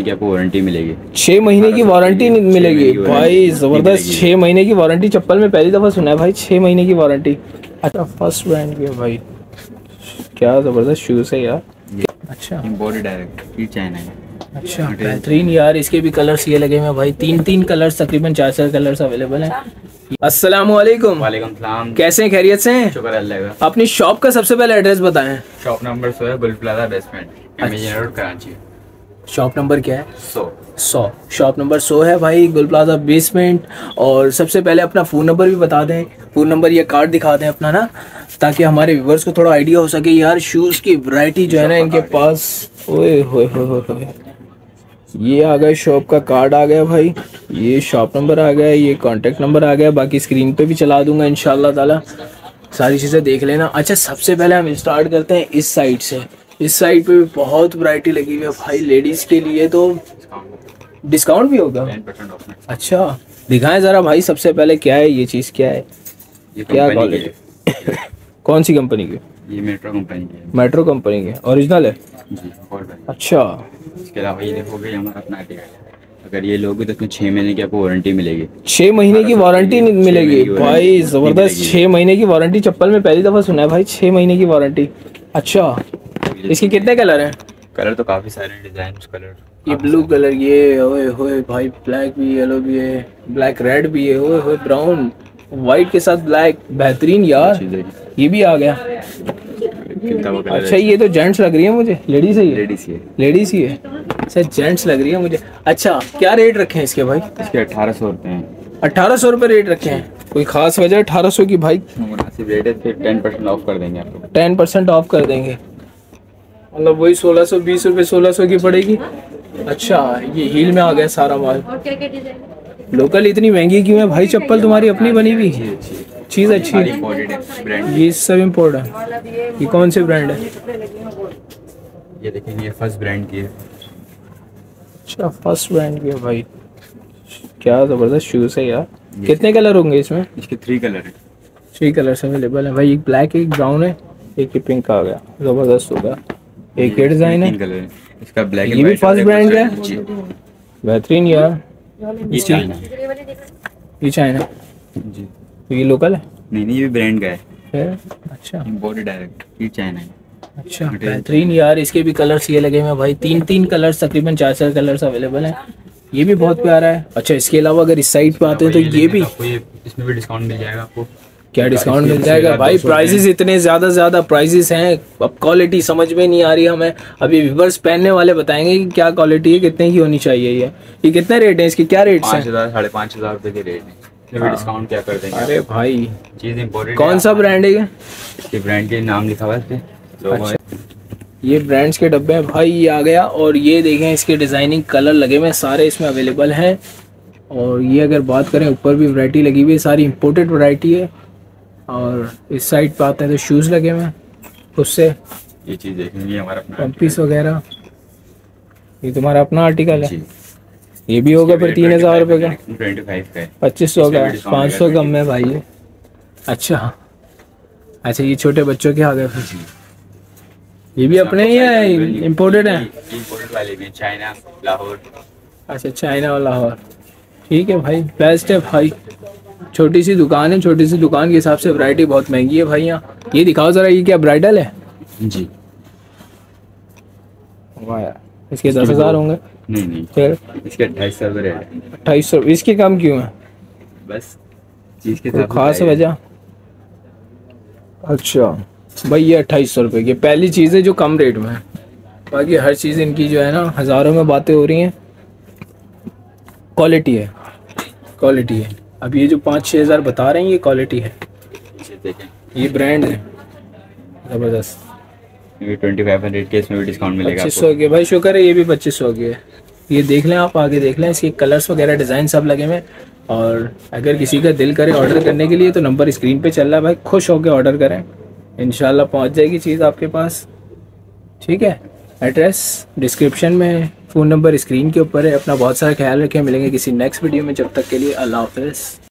की आपको वारंटी मिलेगी। 6 महीने की वारंटी मिलेगी भाई, ज़बरदस्त। 6 महीने की वारंटी चप्पल में पहली दफ़ा सुना है भाई, 6 महीने की वारंटी। अच्छा, फर्स्ट ब्रांड की है भाई, क्या ज़बरदस्त शूज़ है यार। अच्छा, इंपोर्टेड डायरेक्ट ये चाइना है। अच्छा बेहतरीन यार। इसके भी कलर्स ये लगे हुए हैं भाई, 3 कलर्स, तकरीबन 4 कलर्स अवेलेबल हैं। अस्सलामुअलैकुम। वालेकुम सलाम। कैसे हैं, खैरियत से हैं? शुक्र अल्लाह का। अपनी शॉप का सबसे पहले एड्रेस बताएं। शॉप नंबर 100 है, गुल प्लाजा बेसमेंट, इमेजिन रोड, कराची। शॉप नंबर क्या है? 100। शॉप नंबर 100 है भाई, गुल प्लाजा बेसमेंट। और सबसे पहले अपना फ़ोन नंबर भी बता दें, फ़ोन नंबर या कार्ड दिखा दें अपना ना, ताकि हमारे व्यूवर्स को थोड़ा आइडिया हो सके यार शूज़ की वैरायटी जो है ना इनके पास। ओए होए होए होए, ये आ गया शॉप का कार्ड आ गया भाई, ये शॉप नंबर आ गया, ये कॉन्टेक्ट नंबर आ गया, बाकी स्क्रीन पे भी चला दूंगा इंशाल्लाह ताला, सारी चीज़ें देख लेना। अच्छा, सबसे पहले हम स्टार्ट करते हैं इस साइड से। इस साइड पे भी बहुत वैरायटी लगी हुई है भाई, लेडीज़ के लिए तो डिस्काउंट भी होगा। 10% ऑफ। अच्छा, दिखाएं ज़रा भाई, सबसे पहले क्या है ये चीज़, क्या है, ये क्या क्वालिटी कौन सी कंपनी की? ये मेट्रो कंपनी की है। मेट्रो कंपनी की ओरिजिनल है जी, और अच्छा। इसके अलावा ये देखोगे हमारा अपना आर्टिकल है, अगर ये लोगे तो इसमें 6 महीने की आपको वारंटी मिलेगी। 6 महीने की वारंटी मिलेगी भाई, ज़बरदस्त। 6 महीने की वारंटी चप्पल में पहली दफ़ा सुना है भाई, 6 महीने की वारंटी। अच्छा, इसके कितने कलर हैं? कलर तो काफ़ी सारे हैं, डिज़ाइन कलर। ये ब्लू कलर, ये ओए होए भाई, ब्लैक भी, येलो भी है, ब्लैक रेड भी है, ओए होए ब्राउन, वाइट के साथ ब्लैक, बेहतरीन यार। ये भी आ गया। अच्छा, ये तो जेंट्स लग रही है मुझे, लेडीज है ये? लेडीज ही है। अच्छा, जेंट्स लग रही है मुझे। अच्छा, क्या रेट रखे हैं इसके भाई? इसके 1800 रुपये हैं। 1800 रुपये रेट रखे हैं? कोई खास वजह 1800 की भाई? मुनासिब रेट है, फिर 10% ऑफ कर देंगे आपको। 10% ऑफ कर देंगे, मतलब वही 1620 रुपये, 1600 की पड़ेगी। अच्छा, ये हील में आ गया सारा माल। लोकल इतनी महंगी क्यों है भाई चप्पल तुम्हारी अपनी बनी हुई? चीज़ अच्छी है। ये सब इम्पोर्ट है। ये कौन से ब्रांड है? ये देखेंगे, ये फर्स्ट ब्रांड की है। अच्छा, फर्स्ट ब्रांड की है भाई, क्या ज़बरदस्त शूज़ है यार। कितने कलर होंगे इसमें? इसके 3 कलर है। 3 कलर्स अवेलेबल है भाई, एक ब्लैक, एक ब्राउन है, एक पिंक आ गया, ज़बरदस्त होगा। एक ये डिज़ाइन है, 3 कलर है। इसका ब्लैक, ये भी फर्स्ट ब्रांड का है, बेहतरीन यार। ये चाइना ये चाइना जी, तो ये लोकल है? नहीं, ये भी ब्रांड का है। अच्छा, इंपोर्टेड डायरेक्ट, ये चाइना है। अच्छा बेहतरीन यार। इसके भी कलर्स ये लगे हुए हैं भाई, 3 कलर्स, तकरीबन 4 कलर्स अवेलेबल हैं। ये भी बहुत प्यारा है। अच्छा, इसके अलावा अगर इस साइड पे आते हैं तो ये भी, इसमें भी डिस्काउंट मिल जाएगा आपको। क्या डिस्काउंट मिल जाएगा भाई? प्राइसेस इतने ज़्यादा प्राइसेस हैं, अब क्वालिटी समझ में नहीं आ रही हमें। अभी व्यूअर्स पहनने वाले बताएंगे कि क्या क्वालिटी है, कितने की होनी चाहिए। ये कितने रेट है इसके, क्या रेट है? 5000 5,500 रुपये के रेट है। इसमें डिस्काउंट क्या कर देंगे? अरे भाई, चीज़ इंपोर्टेड। कौन सा ब्रांड है ये? इसके ब्रांड के नाम लिखा हुआ है। अच्छा, ये ब्रांड्स के डब्बे हैं भाई, ये आ गया। और ये देखें, इसके डिज़ाइनिंग कलर लगे हुए सारे इसमें अवेलेबल हैं। और ये अगर बात करें, ऊपर भी वैरायटी लगी हुई है, सारी इंपोर्टेड वैरायटी है। और इस साइड पे आते हैं तो शूज़ लगे हुए हैं, उससे ये चीज़ देखेंगे हमारा अपना पंपीस वगैरह। ये तुम्हारा अपना आर्टिकल है? जी। ये भी होगा फिर 3000 रुपये का? 25 का है। 2500 का, 500 कम है भाई ये। अच्छा, ये छोटे बच्चों के आ गए फिर। ये भी अपने ही है, इम्पोर्टेड है? इम्पोर्टेड वाले भी, चाइना, लाहौर। अच्छा, चाइना और लाहौर, ठीक है भाई, बेस्ट है भाई। छोटी सी दुकान है, छोटी सी दुकान के हिसाब से वैरायटी बहुत महंगी है भाई यहाँ। ये दिखाओ ज़रा, ये क्या ब्राइडल है? जी, वाह यार, इसके 10,000 होंगे? नहीं, फिर इसके 2800 रुपये रेट है। 2800? इसके कम क्यों है? बस चीज़ के कोई साथ खास वजह? अच्छा भाई, ये 2800 रुपये की पहली चीज़ है जो कम रेट में है। बाकी हर चीज़ इनकी जो है ना, हज़ारों में बातें हो रही हैं। क्वालिटी है, क्वालिटी है। अब ये जो 5-6 हज़ार बता रहे हैं, ये क्वालिटी है। ये ब्रांड है, ज़बरदस्त। 2500 के, इसमें भी डिस्काउंट मिलेगा। 2500 के भाई, शुक्र है ये भी 2500 के है। ये देख लें आप, आगे देख लें, इसके कलर्स वगैरह डिज़ाइन सब लगे हुए। और अगर किसी का दिल करे ऑर्डर करने के लिए तो नंबर स्क्रीन पे चल रहा है भाई, खुश होकर ऑर्डर करें, इंशाल्लाह पहुंच जाएगी चीज़ आपके पास। ठीक है, एड्रेस डिस्क्रिप्शन में, फ़ोन नंबर स्क्रीन के ऊपर है। अपना बहुत सारा ख्याल रखें, मिलेंगे किसी नेक्स्ट वीडियो में, जब तक के लिए अल्लाह हाफ़िज़।